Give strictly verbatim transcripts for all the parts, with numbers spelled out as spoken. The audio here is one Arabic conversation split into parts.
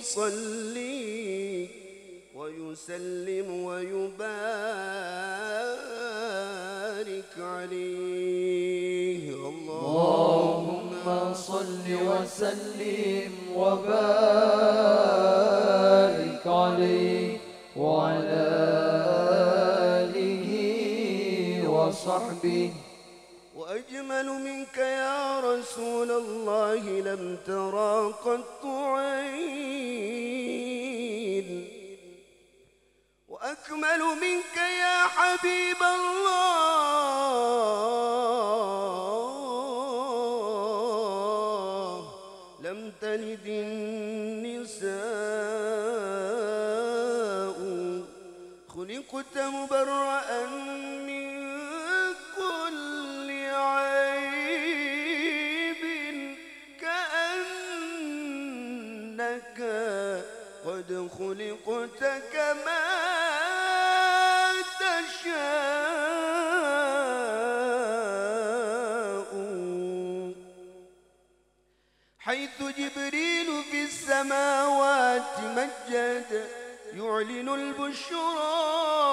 يصلي ويسلم ويبارك عليه. اللهم صل وسلم وبارك عليه وعلى آله وصحبه. وأجمل منك يا رسول الله لم ترى قط عين، وأكمل منك يا حبيب الله لم تلد النساء. خلقت مبرأ من كل عيب كأنك قد خلقت كما تشاء. حيث جبريل في السماوات مجد يعلن البشرى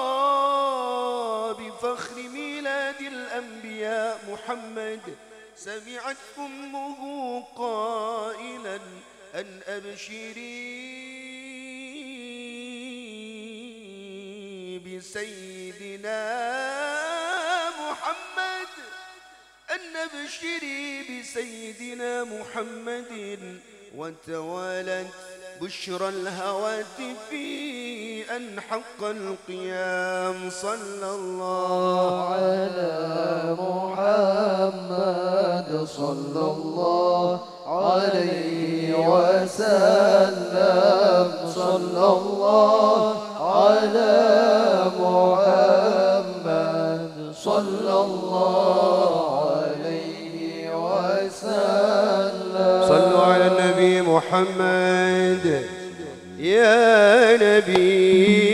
بفخر ميلاد الأنبياء محمد، سمعت أمه قائلا أن أبشري بسيدنا محمد، أن أبشري بسيدنا محمد. وتوالت بشرى الهواتف أن حق القيام. صلى الله على محمد صلى الله عليه وسلم. صلى الله على محمد صلى الله عليه وسلم. صلوا على النبي محمد. يا نبي